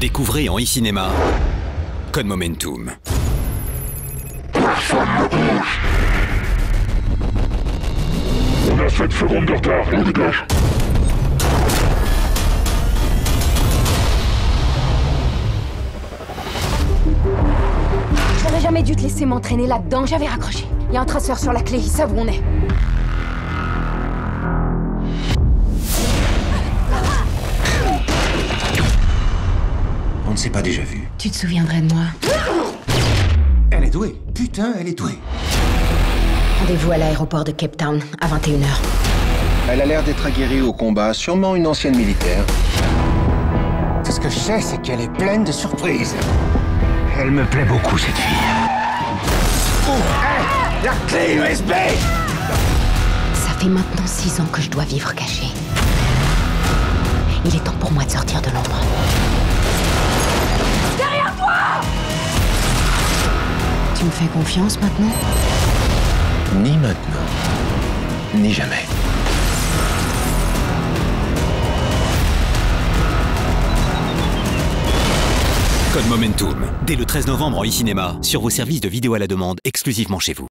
Découvrez en e-cinéma Code Momentum. Personne ne bouge. On a 7 secondes de retard, on dégage. J'aurais jamais dû te laisser m'entraîner là-dedans, j'avais raccroché. Il y a un traceur sur la clé, ils savent où on est. On ne s'est pas déjà vu. Tu te souviendrais de moi? Elle est douée. Putain, elle est douée. Rendez-vous à l'aéroport de Cape Town, à 21h. Elle a l'air d'être aguerrie au combat, sûrement une ancienne militaire. Tout ce que je sais, c'est qu'elle est pleine de surprises. Elle me plaît beaucoup, cette fille. Oh, hey, la clé USB! Ça fait maintenant 6 ans que je dois vivre caché. Il est temps pour moi de sortir de l'ombre. Derrière toi! Tu me fais confiance maintenant? Ni maintenant, ni jamais. Code Momentum, dès le 13 novembre en e-cinéma, sur vos services de vidéo à la demande exclusivement chez vous.